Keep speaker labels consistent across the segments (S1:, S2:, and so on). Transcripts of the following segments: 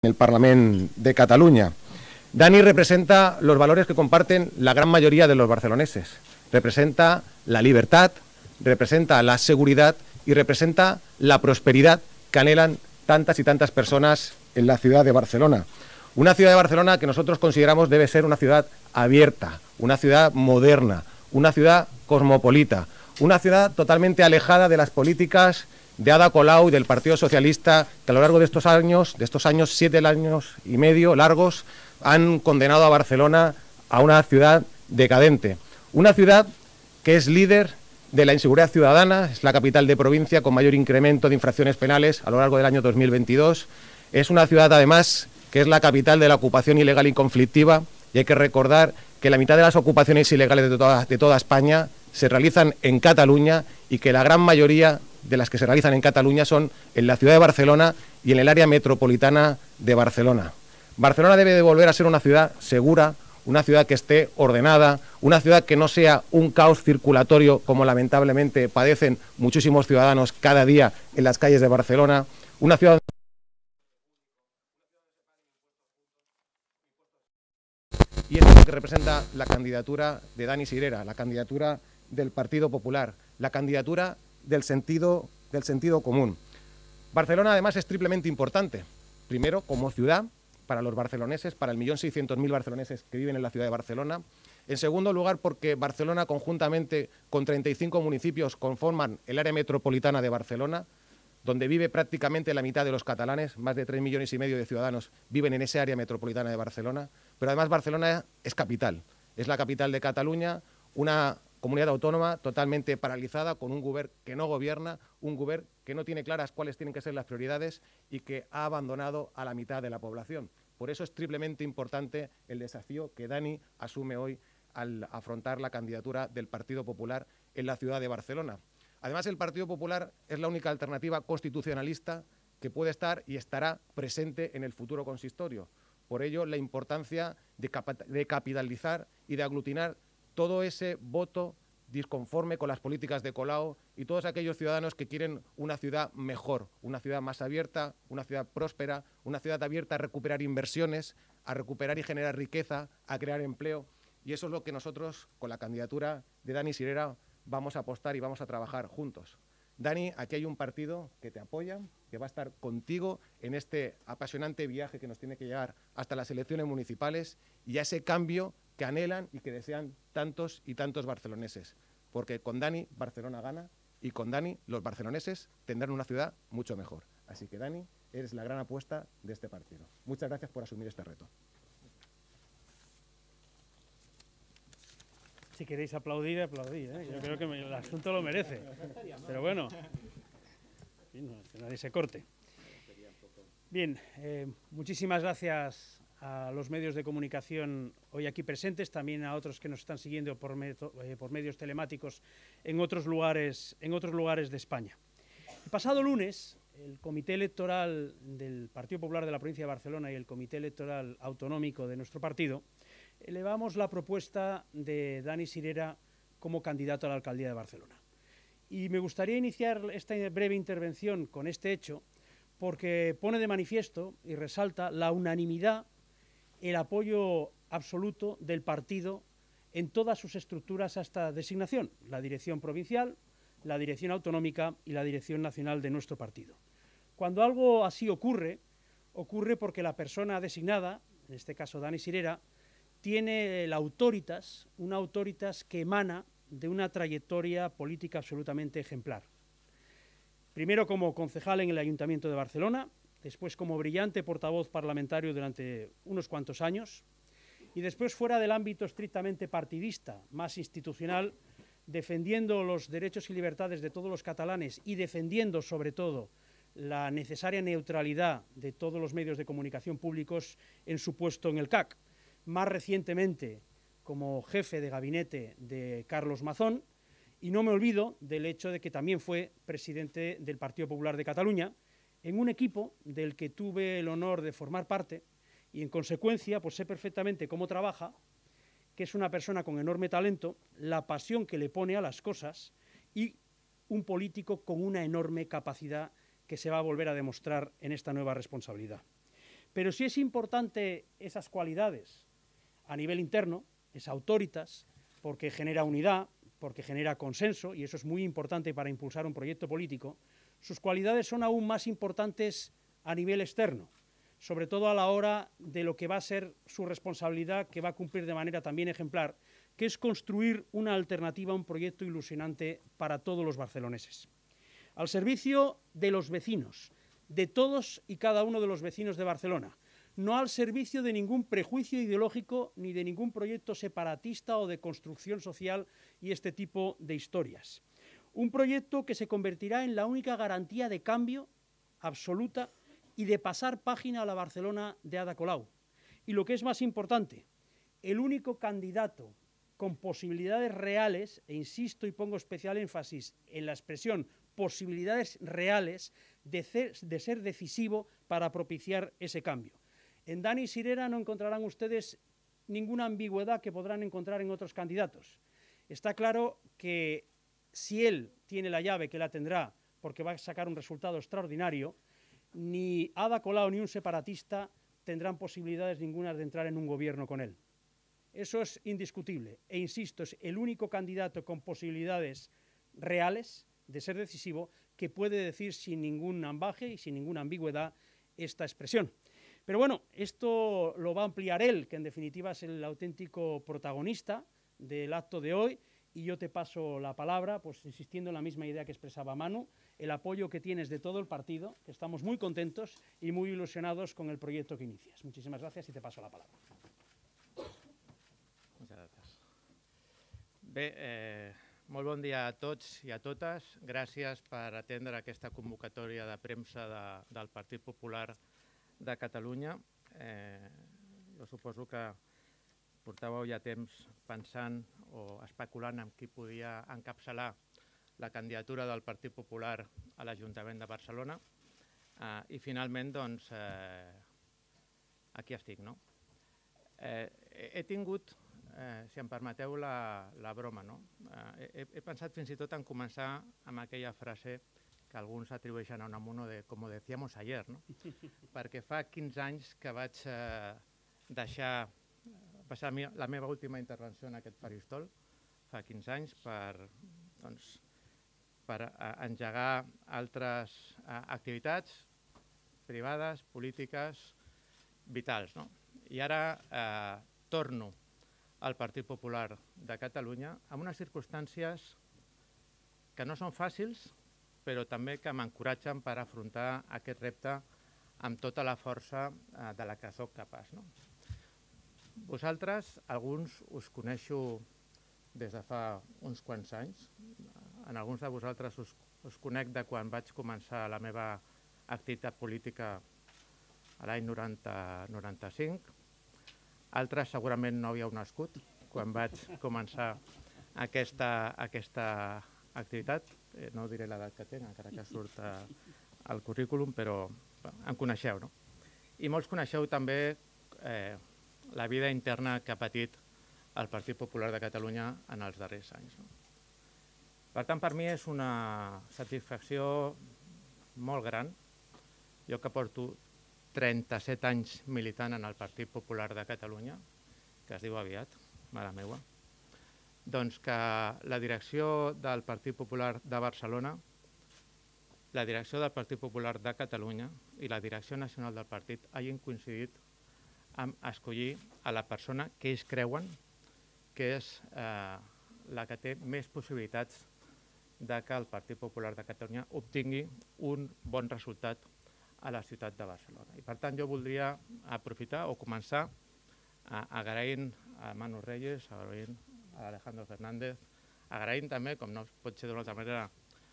S1: en el Parlament de Catalunya. Dani representa los valores que comparten la gran mayoría de los barceloneses. Representa la libertad, representa la seguridad y representa la prosperidad que anhelan tantas y tantas personas en la ciudad de Barcelona. Una ciudad de Barcelona que nosotros consideramos debe ser una ciudad abierta, una ciudad moderna, una ciudad cosmopolita, una ciudad totalmente alejada de las políticas de Ada Colau y del Partido Socialista, que a lo largo de estos años, 7 años y medio largos, han condenado a Barcelona a una ciudad decadente. Una ciudad que es líder de la inseguridad ciudadana, es la capital de provincia con mayor incremento de infracciones penales a lo largo del año 2022. Es una ciudad, además, que es la capital de la ocupación ilegal y conflictiva, y hay que recordar que la mitad de las ocupaciones ilegales de toda España se realizan en Cataluña y que la gran mayoría de las que se realizan en Cataluña son en la ciudad de Barcelona y en el área metropolitana de Barcelona. Barcelona debe de volver a ser una ciudad segura, una ciudad que esté ordenada, una ciudad que no sea un caos circulatorio como lamentablemente padecen muchísimos ciudadanos cada día en las calles de Barcelona, una ciudad y es lo que representa la candidatura de Dani Sirera, la candidatura del Partido Popular, la candidatura del sentido común. Barcelona además es triplemente importante. Primero, como ciudad, para los barceloneses, para el 1.600.000 barceloneses que viven en la ciudad de Barcelona. En segundo lugar, porque Barcelona, conjuntamente con 35 municipios, conforman el área metropolitana de Barcelona, donde vive prácticamente la mitad de los catalanes, más de 3,5 millones de ciudadanos viven en ese área metropolitana de Barcelona. Pero además Barcelona es capital, es la capital de Cataluña, una comunidad autónoma totalmente paralizada, con un govern que no gobierna, un govern que no tiene claras cuáles tienen que ser las prioridades y que ha abandonado a la mitad de la población. Por eso es triplemente importante el desafío que Dani asume hoy al afrontar la candidatura del Partido Popular en la ciudad de Barcelona. Además, el Partido Popular es la única alternativa constitucionalista que puede estar y estará presente en el futuro consistorio. Por ello, la importancia de capitalizar y de aglutinar todo ese voto disconforme con las políticas de Colau y todos aquellos ciudadanos que quieren una ciudad mejor, una ciudad más abierta, una ciudad próspera, una ciudad abierta a recuperar inversiones, a recuperar y generar riqueza, a crear empleo. Y eso es lo que nosotros, con la candidatura de Dani Sirera, vamos a apostar y vamos a trabajar juntos. Dani, aquí hay un partido que te apoya, que va a estar contigo en este apasionante viaje que nos tiene que llevar hasta las elecciones municipales y a ese cambio que anhelan y que desean tantos y tantos barceloneses. Porque con Dani, Barcelona gana y con Dani, los barceloneses tendrán una ciudad mucho mejor. Así que, Dani, eres la gran apuesta de este partido. Muchas gracias por asumir este reto.
S2: Si queréis aplaudir, aplaudid, ¿eh? Yo creo que el asunto lo merece. Pero bueno, que nadie se corte. Bien, muchísimas gracias a los medios de comunicación hoy aquí presentes, también a otros que nos están siguiendo por medios telemáticos en otros lugares de España. El pasado lunes, el Comité Electoral del Partido Popular de la provincia de Barcelona y el Comité Electoral Autonómico de nuestro partido elevamos la propuesta de Dani Sirera como candidato a la alcaldía de Barcelona. Y me gustaría iniciar esta breve intervención con este hecho porque pone de manifiesto y resalta la unanimidad, el apoyo absoluto del partido en todas sus estructuras a esta designación, la dirección provincial, la dirección autonómica y la dirección nacional de nuestro partido. Cuando algo así ocurre porque la persona designada, en este caso Dani Sirera, tiene la autoritas, una autoritas que emana de una trayectoria política absolutamente ejemplar. Primero como concejal en el Ayuntamiento de Barcelona, después como brillante portavoz parlamentario durante unos cuantos años y después fuera del ámbito estrictamente partidista, más institucional, defendiendo los derechos y libertades de todos los catalanes y defendiendo sobre todo la necesaria neutralidad de todos los medios de comunicación públicos en su puesto en el CAC. Más recientemente como jefe de gabinete de Carlos Mazón, y no me olvido del hecho de que también fue presidente del Partido Popular de Cataluña, en un equipo del que tuve el honor de formar parte, y en consecuencia pues sé perfectamente cómo trabaja, que es una persona con enorme talento, la pasión que le pone a las cosas y un político con una enorme capacidad que se va a volver a demostrar en esta nueva responsabilidad. Pero sí es importante esas cualidades a nivel interno, esa autoritas, porque genera unidad, porque genera consenso, y eso es muy importante para impulsar un proyecto político. Sus cualidades son aún más importantes a nivel externo, sobre todo a la hora de lo que va a ser su responsabilidad, que va a cumplir de manera también ejemplar, que es construir una alternativa a un proyecto ilusionante para todos los barceloneses. Al servicio de los vecinos, de todos y cada uno de los vecinos de Barcelona, no al servicio de ningún prejuicio ideológico ni de ningún proyecto separatista o de construcción social y este tipo de historias. Un proyecto que se convertirá en la única garantía de cambio absoluta y de pasar página a la Barcelona de Ada Colau. Y lo que es más importante, el único candidato con posibilidades reales, e insisto y pongo especial énfasis en la expresión posibilidades reales de ser decisivo para propiciar ese cambio. En Dani Sirera no encontrarán ustedes ninguna ambigüedad que podrán encontrar en otros candidatos. Está claro que si él tiene la llave, que la tendrá, porque va a sacar un resultado extraordinario, ni Ada Colau ni un separatista tendrán posibilidades ningunas de entrar en un gobierno con él. Eso es indiscutible. E insisto, es el único candidato con posibilidades reales de ser decisivo que puede decir sin ningún ambaje y sin ninguna ambigüedad esta expresión. Pero bueno, esto lo va a ampliar él, que en definitiva es el auténtico protagonista del acto de hoy, y yo te paso la palabra, pues insistiendo en la misma idea que expresaba Manu, el apoyo que tienes de todo el partido, que estamos muy contentos y muy ilusionados con el proyecto que inicias. Muchísimas gracias y te paso la palabra.
S3: Moltes gràcies. Bé, molt bon dia a tots i a totes. Gràcies per atendre aquesta convocatòria de premsa del Partit Popular de Catalunya. Jo suposo que portàveu ja temps pensant o especulant amb qui podia encapçalar la candidatura del Partit Popular a l'Ajuntament de Barcelona i finalment, doncs, aquí estic, no? He tingut, si em permeteu la broma, no? He pensat fins i tot en començar amb aquella frase que alguns atribueixen a Unamuno de «como decíamos ayer», no? Perquè fa 15 anys que vaig deixar... Va ser la meva última intervenció en aquest faristol, fa 15 anys, per engegar altres activitats privades, polítiques, vitals, no? I ara torno al Partit Popular de Catalunya amb unes circumstàncies que no són fàcils, però també que m'encoratgen per afrontar aquest repte amb tota la força de la que soc capaç, no? Vosaltres, alguns, us coneixo des de fa uns quants anys. En alguns de vosaltres us conec de quan vaig començar la meva activitat política a l'any 90-95. Altres segurament no havíeu nascut quan vaig començar aquesta activitat. No diré l'edat que tinc, encara que surt al currículum, però em coneixeu, no? I molts coneixeu també la vida interna que ha patit el Partit Popular de Catalunya en els darrers anys. Per tant, per mi és una satisfacció molt gran. Jo que porto 37 anys militant en el Partit Popular de Catalunya, que es diu aviat, mare meua, doncs que la direcció del Partit Popular de Barcelona, la direcció del Partit Popular de Catalunya i la direcció nacional del partit hagin coincidit en escollir a la persona que ells creuen que és la que té més possibilitats que el Partit Popular de Catalunya obtingui un bon resultat a la ciutat de Barcelona. I per tant jo voldria aprofitar o començar agraint a Manu Reyes, agraint a Alejandro Fernández, agraint també, com no pot ser d'una altra manera,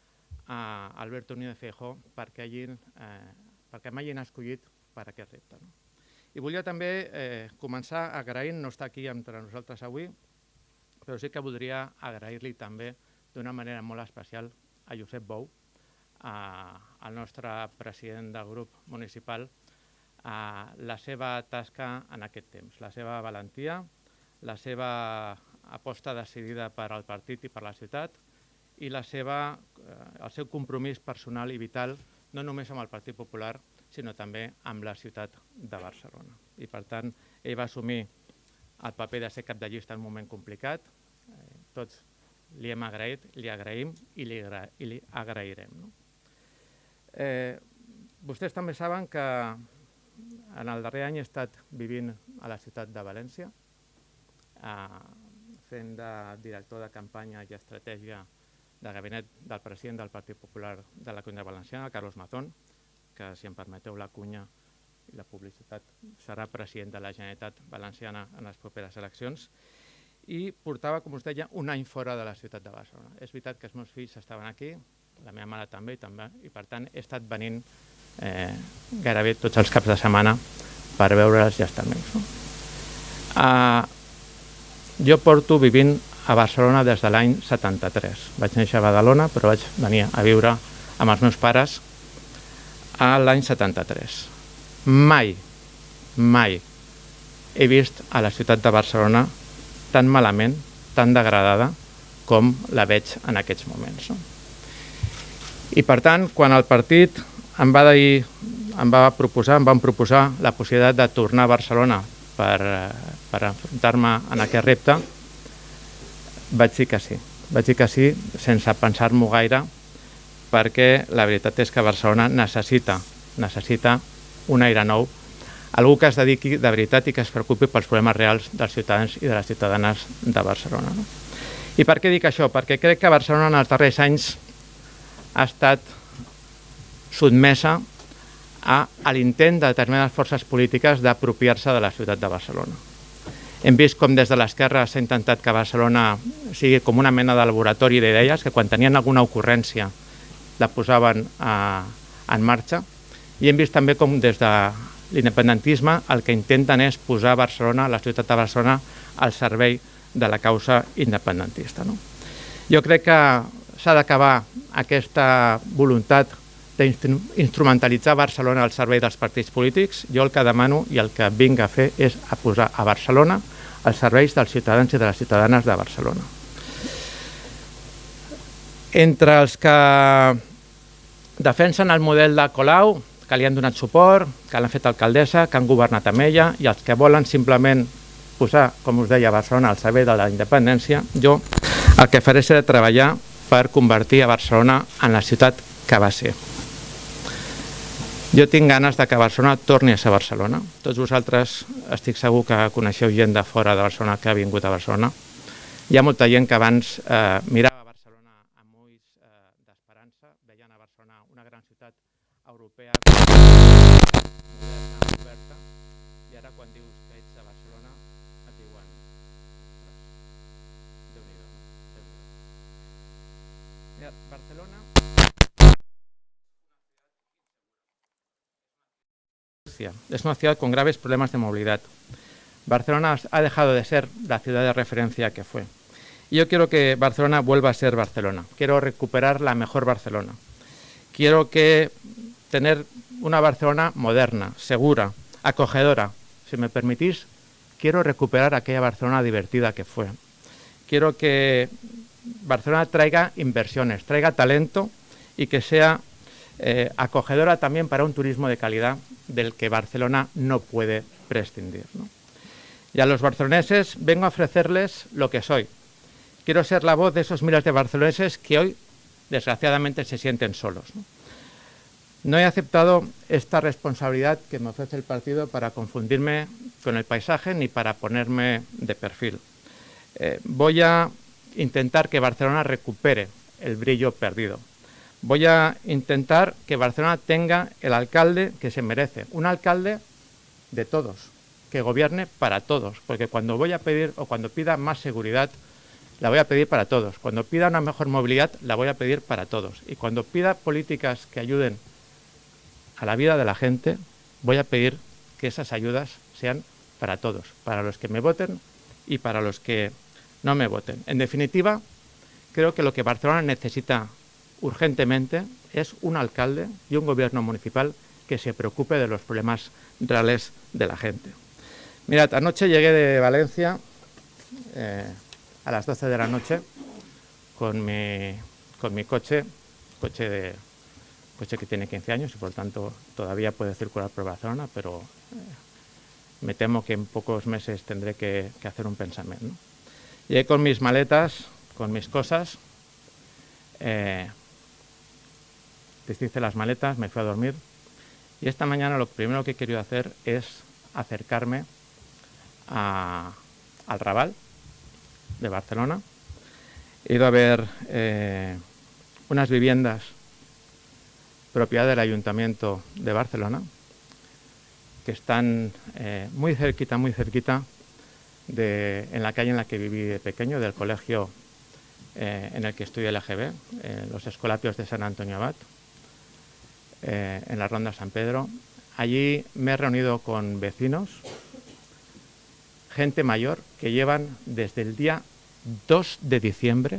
S3: a Alberto Núñez Feijóo perquè m'hagin escollit per aquest repte. I volia també començar agraint, no està aquí entre nosaltres avui, però sí que voldria agrair-li també d'una manera molt especial a Josep Bou, el nostre president del grup municipal, la seva tasca en aquest temps, la seva valentia, la seva aposta decidida per al partit i per la ciutat i el seu compromís personal i vital no només amb el Partit Popular, sinó també amb la ciutat de Barcelona. I per tant, ell va assumir el paper de ser cap de llista en un moment complicat. Tots li hem agraït, li agraïm i li agrairem. Vostès també saben que en el darrer any he estat vivint a la ciutat de València, fent de director de campanya i estratègia de gabinet del president del Partit Popular de la Comunitat Valenciana, Carlos Mazón, que, si em permeteu la cunya i la publicitat, serà president de la Generalitat Valenciana en les properes eleccions, i portava, com us deia, un any fora de la ciutat de Barcelona. És veritat que els meus fills estaven aquí, la meva mare també, i per tant he estat venint gairebé tots els caps de setmana per veure'ls i estar amb ells. Jo porto vivint a Barcelona des de l'any 73. Vaig néixer a Badalona, però vaig venir a viure amb els meus pares l'any 73. Mai he vist a la ciutat de Barcelona tan malament, tan degradada com la veig en aquests moments. I per tant, quan el partit em van proposar la possibilitat de tornar a Barcelona per enfrontar-me en aquest repte, vaig dir que sí. Vaig dir que sí sense pensar-m'ho gaire, perquè la veritat és que Barcelona necessita un aire nou, algú que es dediqui de veritat i que es preocupi pels problemes reals dels ciutadans i de les ciutadanes de Barcelona. I per què dic això? Perquè crec que Barcelona en els darrers anys ha estat sotmesa a l'intent de determinades forces polítiques d'apropiar-se de la ciutat de Barcelona. Hem vist com des de l'esquerra s'ha intentat que Barcelona sigui com una mena de laboratori d'idees, que quan tenien alguna ocurrència la posaven en marxa, i hem vist també com des de l'independentisme el que intenten és posar Barcelona, la ciutat de Barcelona, al servei de la causa independentista. Jo crec que s'ha d'acabar aquesta voluntat d'instrumentalitzar Barcelona al servei dels partits polítics. Jo el que demano i el que vinc a fer és a posar a Barcelona als serveis dels ciutadans i de les ciutadanes de Barcelona. Entre els que defensen el model de Colau, que li han donat suport, que l'han fet alcaldessa, que han governat amb ella, i els que volen simplement posar, com us deia, Barcelona al servei de la independència, jo el que faré serà treballar per convertir a Barcelona en la ciutat que va ser. Jo tinc ganes que Barcelona torni a ser Barcelona. Tots vosaltres estic segur que coneixeu gent de fora de Barcelona que ha vingut a Barcelona. Hi ha molta gent que abans mirava Barcelona amb ulls d'esperança, veien a Barcelona una gran ciutat europea moderna, oberta, i ara quan dius que ets de Barcelona et diuen Déu-n'hi-do. Barcelona es una ciudad con graves problemas de movilidad. Barcelona ha dejado de ser la ciudad de referencia que fue. Y yo quiero que Barcelona vuelva a ser Barcelona. Quiero recuperar la mejor Barcelona. Quiero tener una Barcelona moderna, segura, acogedora. Si me permitís, quiero recuperar aquella Barcelona divertida que fue. Quiero que Barcelona traiga inversiones, traiga talento y que sea acogedora también para un turismo de calidad del que Barcelona no puede prescindir. Y a los barceloneses vengo a ofrecerles lo que soy. Quiero ser la voz de esos miles de barceloneses que hoy, desgraciadamente, se sienten solos. No he aceptado esta responsabilidad que me ofrece el partido para confundirme con el paisaje ni para ponerme de perfil. Voy a intentar que Barcelona recupere el brillo perdido. Voy a intentar que Barcelona tenga el alcalde que se merece, un alcalde de todos, que gobierne para todos, porque cuando voy a pedir o cuando pida más seguridad, la voy a pedir para todos. Cuando pida una mejor movilidad, la voy a pedir para todos. Y cuando pida políticas que ayuden a la vida de la gente, voy a pedir que esas ayudas sean para todos, para los que me voten y para los que no me voten. En definitiva, creo que lo que Barcelona necesita urgentemente es un alcalde y un gobierno municipal que se preocupe de los problemas reales de la gente. Mirad, anoche llegué de Valencia a las 12 de la noche con mi coche coche que tiene 15 años y por tanto todavía puede circular por Barcelona, pero me temo que en pocos meses tendré que hacer un pensamiento, ¿no? Llegué con mis maletas, con mis cosas, deshice las maletas, me fui a dormir y esta mañana lo primero que he querido hacer es acercarme al Raval de Barcelona. He ido a ver unas viviendas propiedad del Ayuntamiento de Barcelona que están muy cerquita en la calle en la que viví de pequeño, del colegio en el que estudié el AGB, los Escolapios de San Antonio Abad, en la Ronda San Pedro. Allí me he reunido con vecinos, gente mayor, que llevan desde el día 2 de diciembre,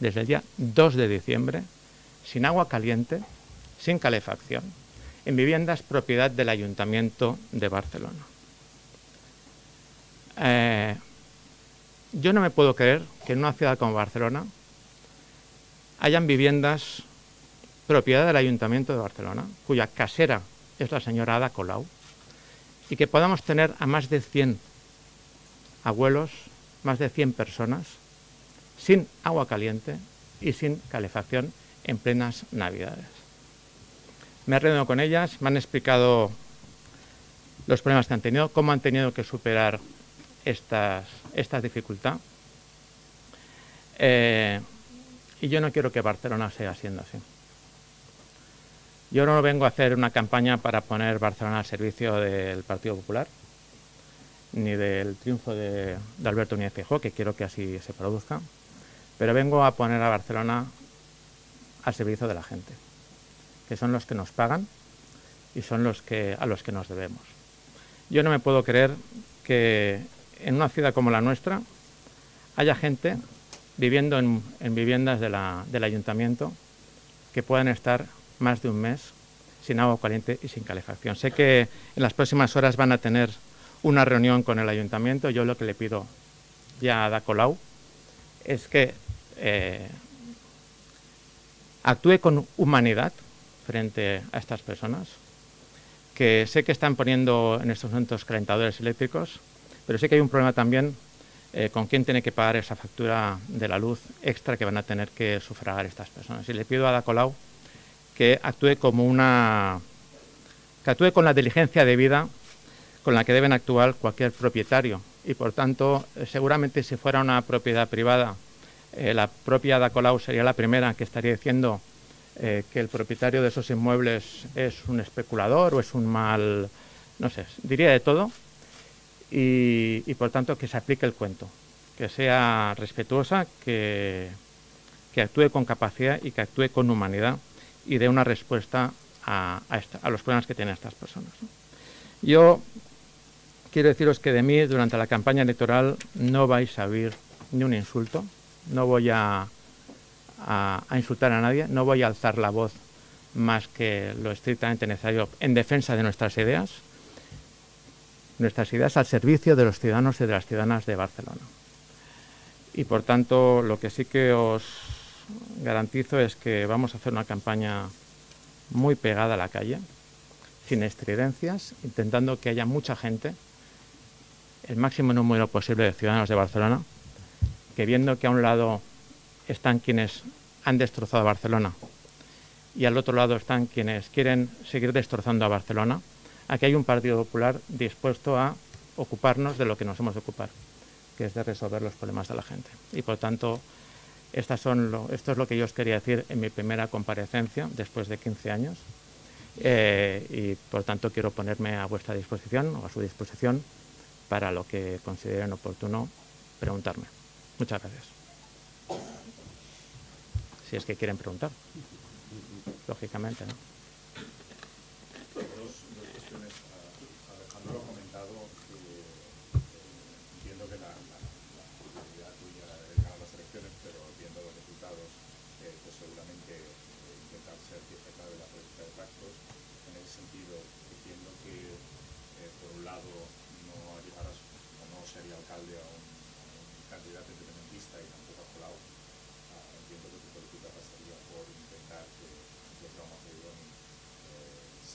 S3: sin agua caliente, sin calefacción, en viviendas propiedad del Ayuntamiento de Barcelona. Yo no me puedo creer que en una ciudad como Barcelona hayan viviendas propiedad del Ayuntamiento de Barcelona, cuya casera es la señora Ada Colau, y que podamos tener a más de 100 abuelos, más de 100 personas, sin agua caliente y sin calefacción en plenas Navidades. Me he reunido con ellas, me han explicado los problemas que han tenido, cómo han tenido que superar esta dificultad. Y yo no quiero que Barcelona siga siendo así. Yo no vengo a hacer una campaña para poner Barcelona al servicio del Partido Popular, ni del triunfo de Alberto Núñez Feijóo, que quiero que así se produzca, pero vengo a poner a Barcelona al servicio de la gente, que son los que nos pagan y son a los que nos debemos. Yo no me puedo creer que en una ciudad como la nuestra haya gente viviendo en viviendas del Ayuntamiento que puedan estar más de un mes sin agua caliente y sin calefacción. Sé que en las próximas horas van a tener una reunión con el Ayuntamiento. Yo lo que le pido ya a Ada Colau es que actúe con humanidad frente a estas personas, que sé que están poniendo en estos momentos calentadores eléctricos, pero sé que hay un problema también con quién tiene que pagar esa factura de la luz extra que van a tener que sufragar estas personas. Y le pido a Ada Colau que actúe con la diligencia debida con la que deben actuar cualquier propietario. Y por tanto, seguramente si fuera una propiedad privada, la propia Ada Colau sería la primera que estaría diciendo que el propietario de esos inmuebles es un especulador o es un mal, no sé, diría de todo. Y por tanto que se aplique el cuento, que sea respetuosa, que actúe con capacidad y que actúe con humanidad y dé una respuesta a los problemas que tienen estas personas, ¿no? Yo quiero deciros que de mí durante la campaña electoral no vais a oír ni un insulto, no voy a insultar a nadie, no voy a alzar la voz más que lo estrictamente necesario en defensa de nuestras ideas al servicio de los ciudadanos y de las ciudadanas de Barcelona. Y por tanto, lo que sí que os garantizo es que vamos a hacer una campaña muy pegada a la calle, sin estridencias, intentando que haya mucha gente, el máximo número posible de ciudadanos de Barcelona, que viendo que a un lado están quienes han destrozado a Barcelona y al otro lado están quienes quieren seguir destrozando a Barcelona, aquí hay un Partido Popular dispuesto a ocuparnos de lo que nos hemos de ocupar, que es de resolver los problemas de la gente. Y por tanto, esto es lo que yo os quería decir en mi primera comparecencia después de 15 años. Y por tanto quiero ponerme a vuestra disposición o a su disposición para lo que consideren oportuno preguntarme. Muchas gracias. Si es que quieren preguntar, lógicamente, ¿no?
S4: Dos cuestiones. Alejandro lo ha comentado, entiendo que la prioridad tuya es ganar las elecciones, pero viendo los resultados, pues seguramente intentar ser pieza clave de la política de pactos. En ese sentido, entiendo que por un lado no llegarás o no sería alcalde a un candidato independentista y tampoco a Colau. Entiendo que tu política pasaría por intentar que Jaume Collboni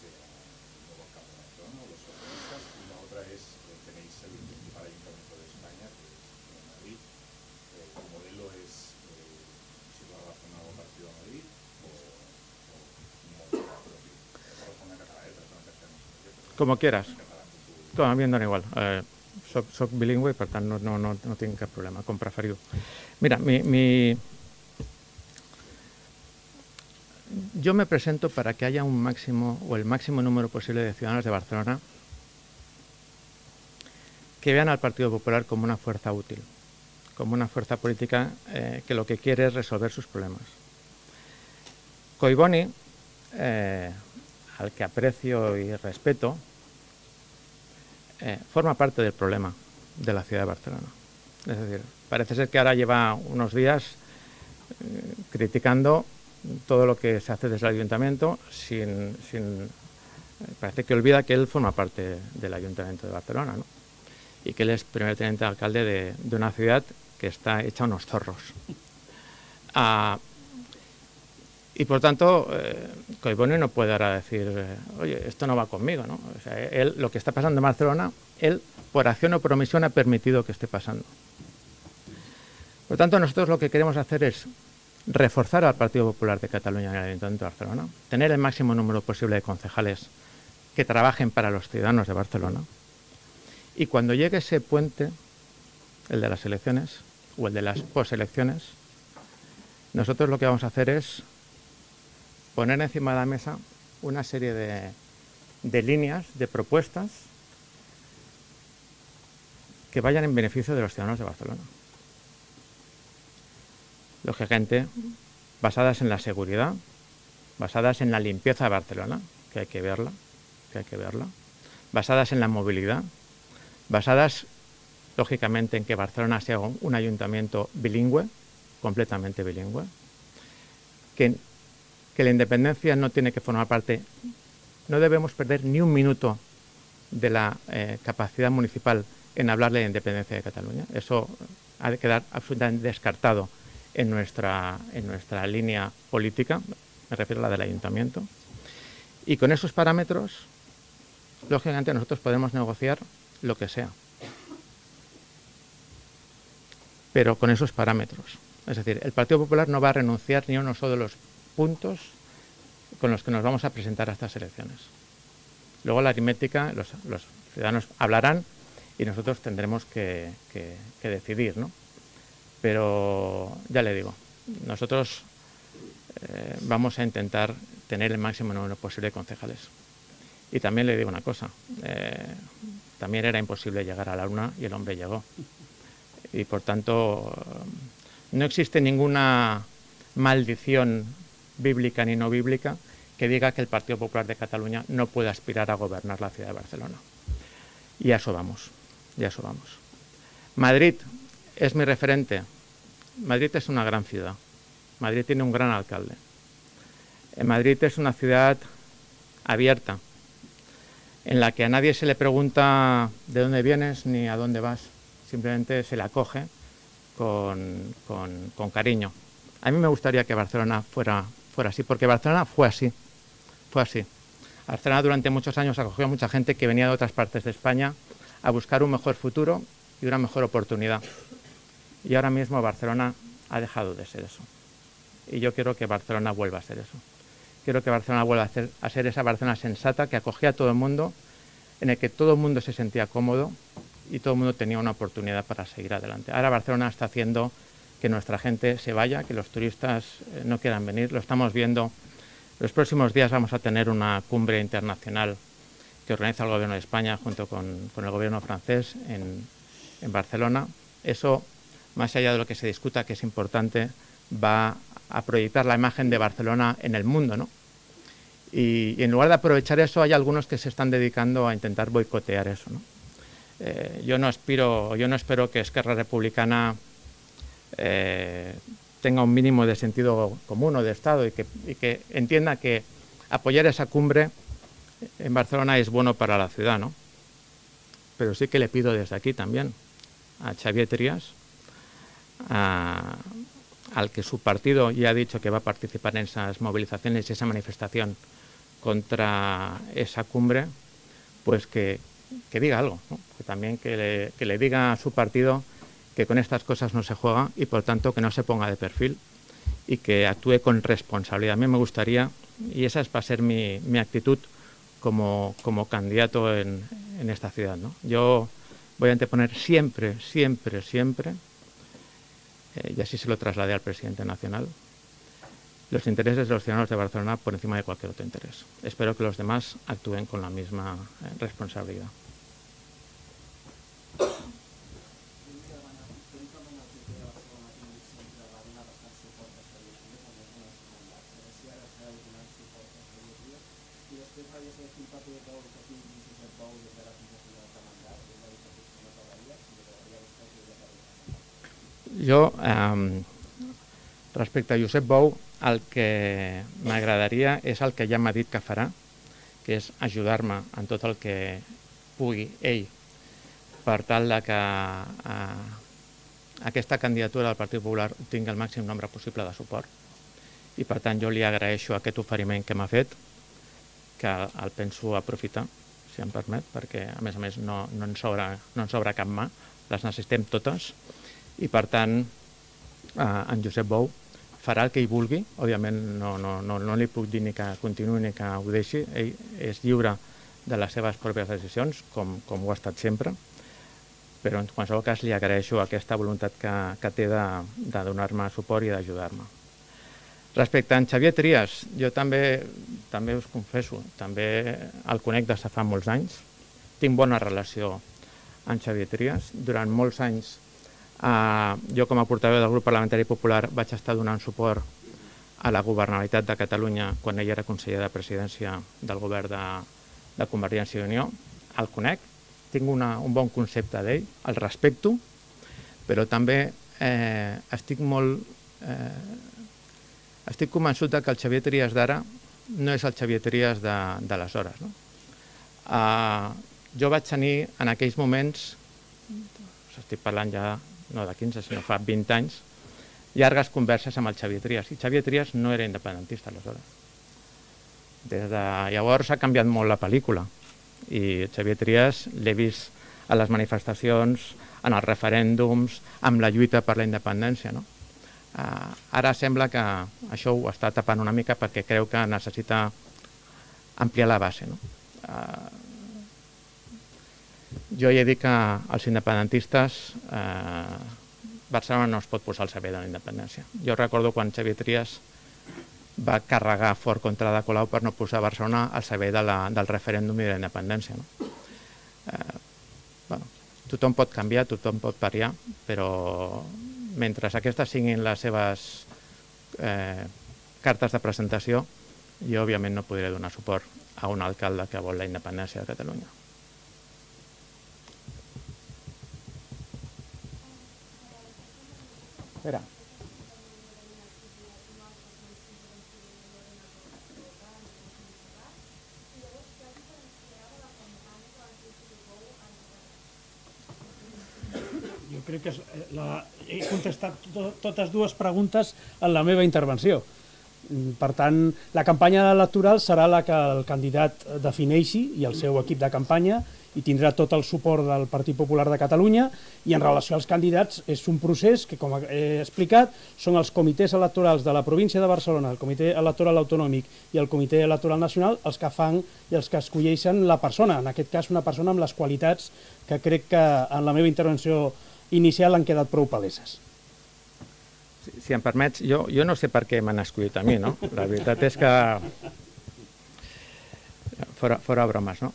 S4: sea el nuevo alcalde de Barcelona o los socialistas, y la otra es, tenéis el principal ayuntamiento de España, que es Madrid. ¿Tu modelo es situar a Barcelona como partido a Madrid o un modelo propio? Corresponde a català,
S3: Como quieras. Com a mi em dona igual. Soc bilingüe i per tant no tinc cap problema, com preferiu. Mira, yo me presento para que haya un máximo o el máximo número posible de ciudadanos de Barcelona que vean al Partido Popular como una fuerza útil, como una fuerza política que lo que quiere es resolver sus problemas. Collboni, al que aprecio y respeto, forma parte del problema de la ciudad de Barcelona. Es decir, parece ser que ahora lleva unos días criticando todo lo que se hace desde el ayuntamiento, parece que olvida que él forma parte del ayuntamiento de Barcelona, ¿no? Y que él es primer teniente alcalde de una ciudad que está hecha unos zorros. Y por tanto, Collboni no puede ahora decir, oye, esto no va conmigo, ¿no? O sea, él, lo que está pasando en Barcelona, él, por acción o por omisión, ha permitido que esté pasando. Por tanto, nosotros lo que queremos hacer es reforzar al Partido Popular de Cataluña en el Ayuntamiento de Barcelona, tener el máximo número posible de concejales que trabajen para los ciudadanos de Barcelona, y cuando llegue ese puente, el de las elecciones o el de las poselecciones, nosotros lo que vamos a hacer es poner encima de la mesa una serie de líneas, de propuestas que vayan en beneficio de los ciudadanos de Barcelona. Lógicamente, basadas en la seguridad, basadas en la limpieza de Barcelona, que hay que verla, basadas en la movilidad, basadas, lógicamente, en que Barcelona sea un ayuntamiento bilingüe, completamente bilingüe, que la independencia no tiene que formar parte, no debemos perder ni un minuto de la capacidad municipal en hablar de la independencia de Cataluña. Eso ha de quedar absolutamente descartado en nuestra línea política, me refiero a la del ayuntamiento. Y con esos parámetros, lógicamente, nosotros podemos negociar lo que sea, pero con esos parámetros. Es decir, el Partido Popular no va a renunciar ni a uno solo de los puntos con los que nos vamos a presentar a estas elecciones. Luego la aritmética, los ciudadanos hablarán y nosotros tendremos que decidir, ¿no? Pero ya le digo, nosotros vamos a intentar tener el máximo número posible de concejales. Y también le digo una cosa, también era imposible llegar a la urna y el hombre llegó. Y por tanto, no existe ninguna maldición bíblica ni no bíblica que diga que el Partido Popular de Cataluña no puede aspirar a gobernar la ciudad de Barcelona. Y a eso vamos, y a eso vamos. Madrid es mi referente. Madrid es una gran ciudad. Madrid tiene un gran alcalde. Madrid es una ciudad abierta, en la que a nadie se le pregunta de dónde vienes ni a dónde vas. Simplemente se le acoge con cariño. A mí me gustaría que Barcelona fuera así, porque Barcelona fue así. Barcelona durante muchos años acogió a mucha gente que venía de otras partes de España a buscar un mejor futuro y una mejor oportunidad. Y ahora mismo Barcelona ha dejado de ser eso. Y yo quiero que Barcelona vuelva a ser eso. Quiero que Barcelona vuelva a ser esa Barcelona sensata que acogía a todo el mundo, en el que todo el mundo se sentía cómodo y todo el mundo tenía una oportunidad para seguir adelante. Ahora Barcelona está haciendo que nuestra gente se vaya, que los turistas no quieran venir. Lo estamos viendo. Los próximos días vamos a tener una cumbre internacional que organiza el Gobierno de España junto con el Gobierno francés en Barcelona. Eso, más allá de lo que se discuta, que es importante, va a proyectar la imagen de Barcelona en el mundo, ¿no? Y en lugar de aprovechar eso, hay algunos que se están dedicando a intentar boicotear eso, ¿no? Yo no espero que Esquerra Republicana tenga un mínimo de sentido común o de Estado y que entienda que apoyar esa cumbre en Barcelona es bueno para la ciudad, ¿no? Pero sí que le pido desde aquí también a Xavier Trias, al que su partido ya ha dicho que va a participar en esas movilizaciones y esa manifestación contra esa cumbre, pues que diga algo, ¿no? Que también que le diga a su partido que con estas cosas no se juega y por tanto que no se ponga de perfil y que actúe con responsabilidad. A mí me gustaría, y esa va a ser mi actitud como candidato en esta ciudad, ¿no? Yo voy a anteponer siempre, y así se lo trasladé al presidente nacional, los intereses de los ciudadanos de Barcelona por encima de cualquier otro interés. Espero que los demás actúen con la misma responsabilidad. Jo, respecte a Josep Bou, el que m'agradaria és el que ja m'ha dit que farà, que és ajudar-me en tot el que pugui ell per tal que aquesta candidatura del Partit Popular obtingui el màxim nombre possible de suport. I per tant jo li agraeixo aquest oferiment que m'ha fet, que el penso aprofitar, si em permet, perquè a més no en sobra cap mà, les necessitem totes, i per tant en Josep Bou farà el que ell vulgui. Òbviament no li puc dir ni que continuï ni que ho deixi, ell és lliure de les seves pròpies decisions, com ho ha estat sempre, però en qualsevol cas li agraeixo aquesta voluntat que té de donar-me suport i d'ajudar-me. Respecte a en Xavier Trias, jo també us confesso, també el conec des de fa molts anys, tinc bona relació amb Xavier Trias. Durant molts anys jo com a portaveu del grup parlamentari popular vaig estar donant suport a la Governabilitat de Catalunya quan ell era conseller de presidència del govern de Convergència i Unió. El conec, tinc un bon concepte d'ell, el respecto, però també estic convençut que el Xavier Trias d'ara no és el Xavier Trias d'aleshores. Jo vaig tenir en aquells moments, estic parlant ja no de 15, sinó fa 20 anys, llargues converses amb el Xavier Trias. I Xavier Trias no era independentista aleshores. Des de llavors ha canviat molt la pel·lícula. I Xavier Trias l'he vist a les manifestacions, en els referèndums, amb la lluita per la independència. Ara sembla que això ho està tapant una mica perquè creu que necessita ampliar la base. Jo ja he dit que els independentistes, Barcelona no es pot posar al servei de la independència. Jo recordo quan Xavier Trias va carregar fort contra Ada Colau per no posar Barcelona al servei del referèndum i de la independència. Tothom pot canviar, tothom pot variar, però mentre aquestes siguin les seves cartes de presentació, jo òbviament no podré donar suport a un alcalde que vol la independència de Catalunya. Espera.
S2: Jo crec que he contestat totes dues preguntes en la meva intervenció. Per tant, la campanya electoral serà la que el candidat defineixi i el seu equip de campanya i tindrà tot el suport del Partit Popular de Catalunya, i en relació als candidats és un procés que, com he explicat, són els comitès electorals de la província de Barcelona, el comitè electoral autonòmic i el comitè electoral nacional els que fan i els que escolleixen la persona, en aquest cas una persona amb les qualitats que crec que en la meva intervenció inicial han quedat prou paleses.
S3: Si em permets, jo no sé per què m'han escollit a mi, no? La veritat és que... Fora bromes, no?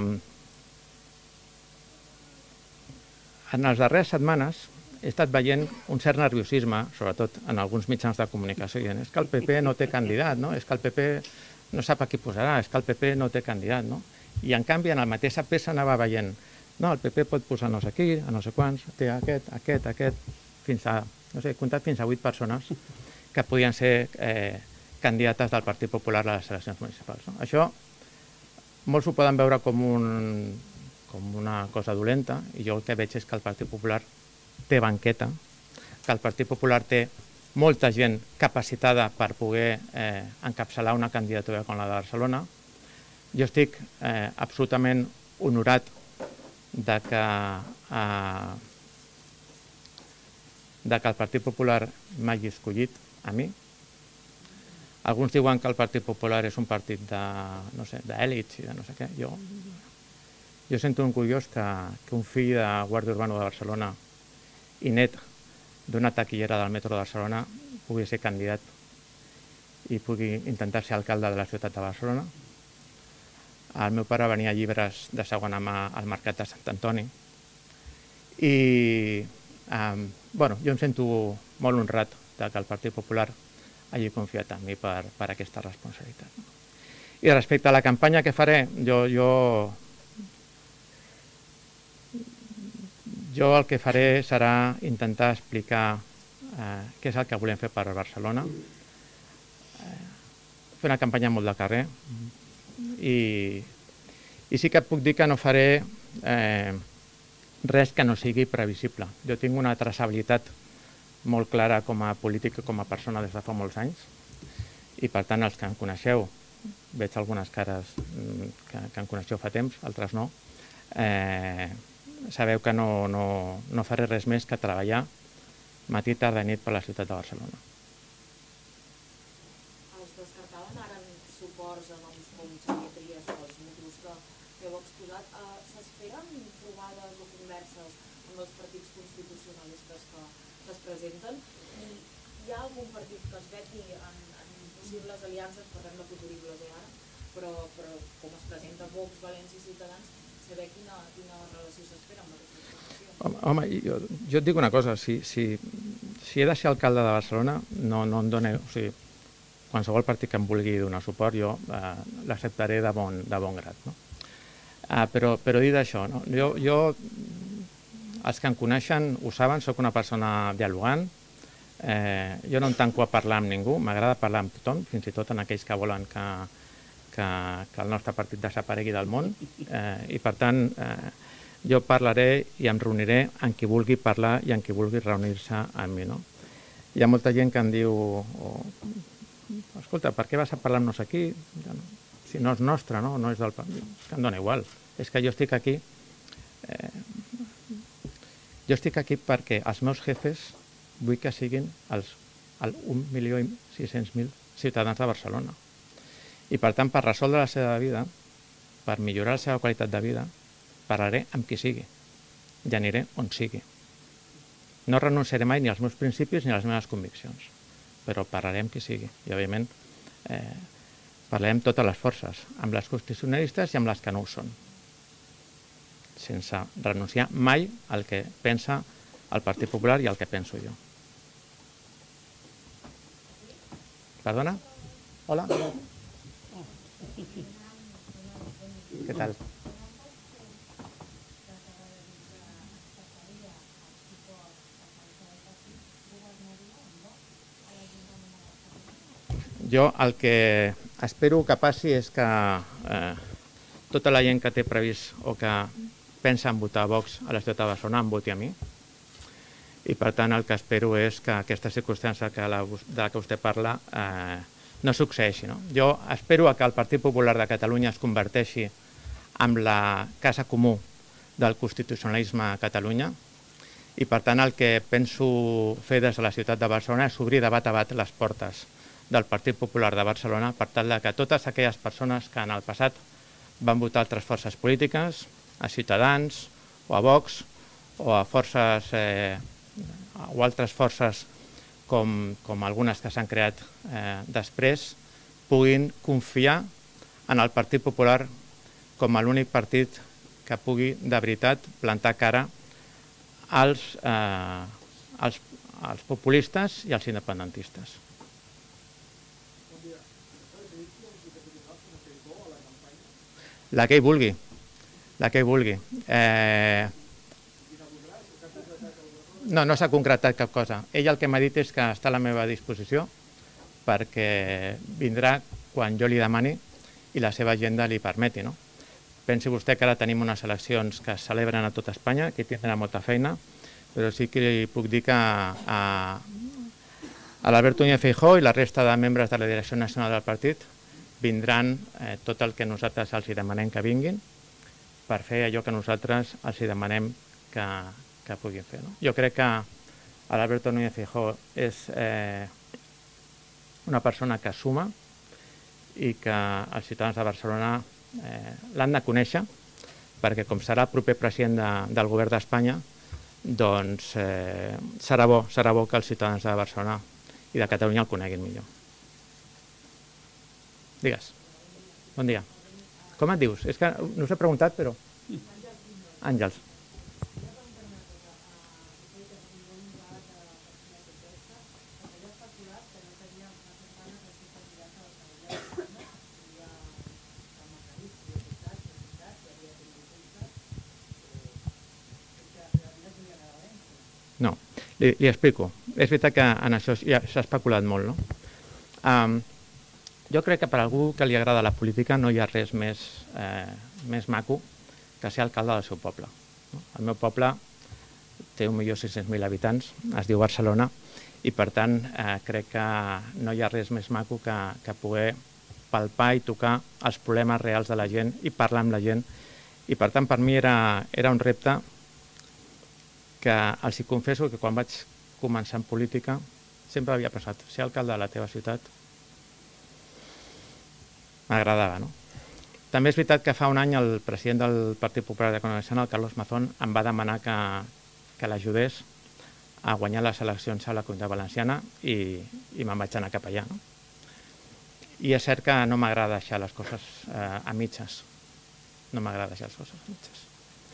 S3: En les darreres setmanes he estat veient un cert nerviosisme, sobretot en alguns mitjans de comunicació, dient és que el PP no té candidat, és que el PP no sap a qui posarà, és que el PP no té candidat. I en canvi, en la mateixa peça anava veient no, el PP pot posar no sé qui, a no sé quants, té aquest, fins a, no sé, he comptat fins a 8 persones que podien ser candidates del Partit Popular a les eleccions municipals. Això molts ho poden veure com una cosa dolenta, i jo el que veig és que el Partit Popular té banqueta, que el Partit Popular té molta gent capacitada per poder encapçalar una candidatura com la de Barcelona, Jo estic absolutament honorat de que el Partit Popular m'hagi escollit a mi. Alguns diuen que el Partit Popular és un partit d'èlits i de no sé què. Jo sento orgullós que un fill de Guàrdia Urbana de Barcelona i net d'una taquillera del metro de Barcelona pugui ser candidat i pugui intentar ser alcalde de la ciutat de Barcelona. El meu pare venia llibres de segona mà al mercat de Sant Antoni i jo em sento molt honrat que el Partit Popular hagi confiat en mi per aquesta responsabilitat. I respecte a la campanya que faré, jo el que faré serà intentar explicar què és el que volem fer per Barcelona, fer una campanya molt de carrer i sí que puc dir que no faré res que no sigui previsible. Jo tinc una traçabilitat molt clara com a polític i com a persona des de fa molts anys i per tant els que em coneixeu, veig algunes cares que em coneixeu fa temps, altres no, sabeu que no faré res més que treballar matí, tarda i nit per la ciutat de Barcelona.
S5: Es descartaven ara suports a noms com Xavier Trias pels motius que heu exposat. S'esperen trobades o converses amb els partits constitucionalistes que es presenten? I hi ha algun partit que es veti en possibles aliances, parlem de futuribles ara, però com es presenta Vox, València i Ciutadans, saber quina relació s'espera amb aquesta informació?
S3: Home, jo et dic una cosa, si he de ser alcalde de Barcelona, no em dóna... O sigui, qualsevol partit que em vulgui donar suport, jo l'acceptaré de bon grat. Però dit això, jo, els que em coneixen ho saben, soc una persona dialogant, jo no em tanco a parlar amb ningú, m'agrada parlar amb tothom, fins i tot en aquells que volen que el nostre partit desaparegui del món, i per tant jo parlaré i em reuniré amb qui vulgui parlar i amb qui vulgui reunir-se amb mi. Hi ha molta gent que em diu escolta, per què vas a parlar amb nos aquí? Si no és nostre, no és del partit, que em dóna igual. És que jo estic aquí perquè els meus jefes vull que siguin els 1.600.000 ciutadans de Barcelona. I per tant, per resoldre la seva vida, per millorar la seva qualitat de vida, parlaré amb qui sigui i aniré on sigui. No renunciaré mai ni als meus principis ni a les meves conviccions, però parlaré amb qui sigui. I, òbviament, parlarem amb totes les forces, amb les constitucionalistes i amb les que no ho són, sense renunciar mai al que pensa el Partit Popular i al que penso jo. Perdona? Hola? Què tal? Jo el que espero que passi és que tota la gent que té previst o que pensa en votar Vox a la ciutat de Barcelona em voti a mi. I per tant el que espero és que aquesta circumstància de la que vostè parla no succeeixi. Jo espero que el Partit Popular de Catalunya es converteixi en la casa comú del constitucionalisme a Catalunya i per tant el que penso fer des de la ciutat de Barcelona és obrir de bat a bat les portes del Partit Popular de Barcelona per tal que totes aquelles persones que en el passat van votar altres forces polítiques, a Ciutadans o a Vox o a forces o altres forces com algunes que s'han creat després, puguin confiar en el Partit Popular com a l'únic partit que pugui de veritat plantar cara als populistes i als independentistes. La que ell vulgui, la que ell vulgui. No s'ha concretat cap cosa. Ell el que m'ha dit és que està a la meva disposició perquè vindrà quan jo li demani i la seva agenda li permeti. Pensi vostè que ara tenim unes eleccions que es celebren a tot Espanya, que tindrà molta feina, però sí que li puc dir que a l'Alberto Núñez Feijóo i la resta de membres de la direcció nacional del partit vindran tot el que nosaltres els demanem que vinguin per fer allò que nosaltres els demanem que puguin fer. Jo crec que l'Alberto Núñez Feijóo és una persona que suma i que els ciutadans de Barcelona l'han de conèixer, perquè com serà el proper president del govern d'Espanya, doncs serà bo que els ciutadans de Barcelona i de Catalunya el coneguin millor. Digues. Bon dia. Com et dius? És que no us he preguntat, però... Àngels. No, li explico. És veritat que en això ja s'ha especulat molt, no? Jo crec que per algú que li agrada la política no hi ha res més maco que ser alcalde del seu poble. El meu poble té 1.600.000 habitants, es diu Barcelona, i per tant crec que no hi ha res més maco que poder palpar i tocar els problemes reals de la gent i parlar amb la gent. I per tant per mi era un repte que els hi confesso que quan vaig començar en política sempre havia pensat, ser alcalde de la teva ciutat m'agradava, no? També és veritat que fa un any el president del Partit Popular de Catalunya, el Carlos Mazón, em va demanar que l'ajudés a guanyar les eleccions a la Comunitat Valenciana i me'n vaig anar cap allà. I és cert que no m'agrada deixar les coses a mitges. No m'agrada deixar les coses a mitges.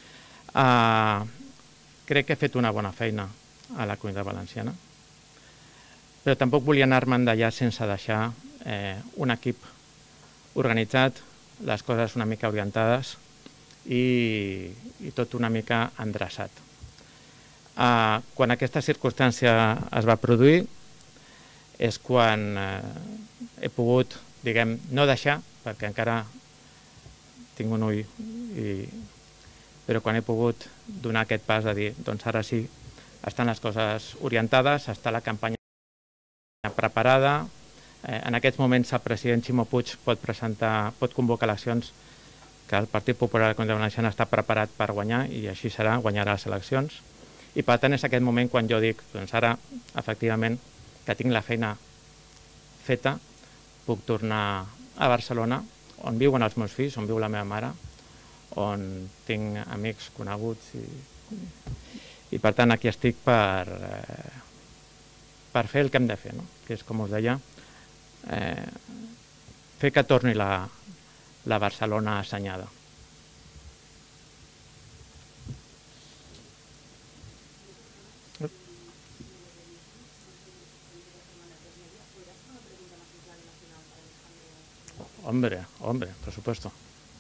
S3: Crec que he fet una bona feina a la Comunitat Valenciana, però tampoc volia anar-me'n d'allà sense deixar un equip organitzat, les coses una mica orientades i tot una mica endreçat. Quan aquesta circumstància es va produir és quan he pogut, diguem, no deixar, perquè encara tinc un ull, però quan he pogut donar aquest pas de dir, doncs ara sí, estan les coses orientades, està la campanya preparada. En aquests moments el president Ximo Puig pot convocar eleccions que el Partit Popular de Catalunya Valenciana està preparat per guanyar i així serà, guanyarà les eleccions. I per tant és aquest moment quan jo dic, doncs ara, efectivament, que tinc la feina feta, puc tornar a Barcelona, on viuen els meus fills, on viu la meva mare, on tinc amics coneguts i per tant aquí estic per fer el que hem de fer, que és, com us deia, fer que torni la Barcelona assenyada. Hombre, por supuesto.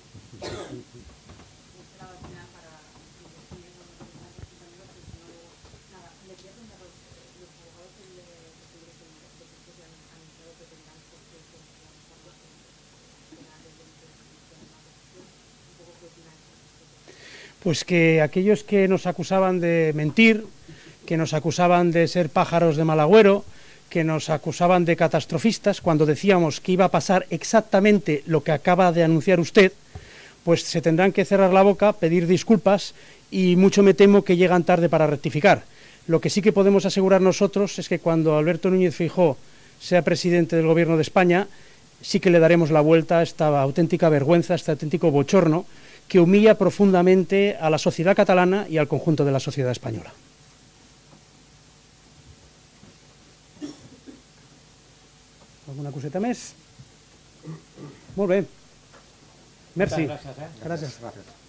S2: Pues que aquellos que nos acusaban de mentir, que nos acusaban de ser pájaros de mal agüero, que nos acusaban de catastrofistas, cuando decíamos que iba a pasar exactamente lo que acaba de anunciar usted, pues se tendrán que cerrar la boca, pedir disculpas y mucho me temo que llegan tarde para rectificar. Lo que sí que podemos asegurar nosotros es que cuando Alberto Núñez Feijóo sea presidente del Gobierno de España, sí que le daremos la vuelta a esta auténtica vergüenza, a este auténtico bochorno que humilla profundamente a la sociedad catalana y al conjunto de la sociedad española. Alguna coseta més? Molt bé. Merci.
S1: Gràcies.
S2: Gràcies.